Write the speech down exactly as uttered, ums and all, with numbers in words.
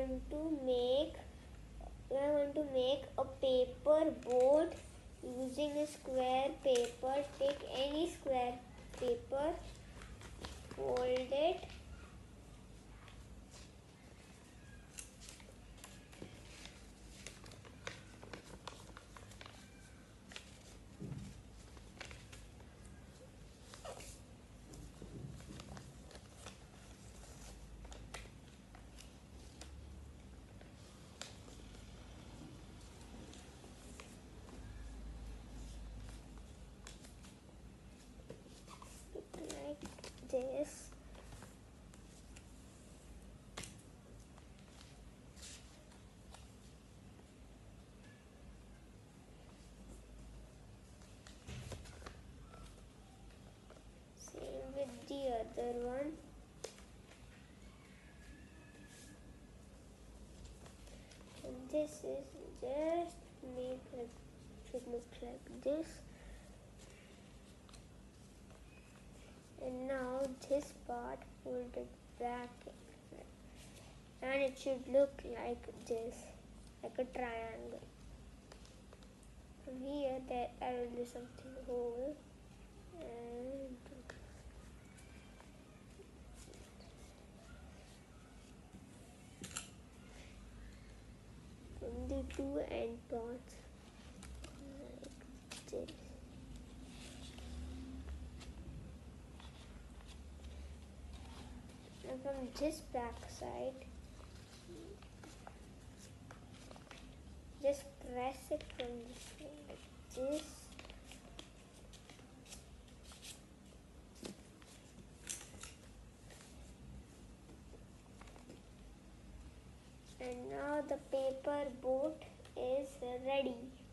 want to make I want to make a paper boat using a square paper. Take any square paper, fold it, like this. Same with the other one. And this is just make like should look like this. And now this part fold it back and it should look like this, like a triangle. From here there I will do something whole and from the two end parts like this. And from this back side, just press it from this way like this. And now the paper boat is ready.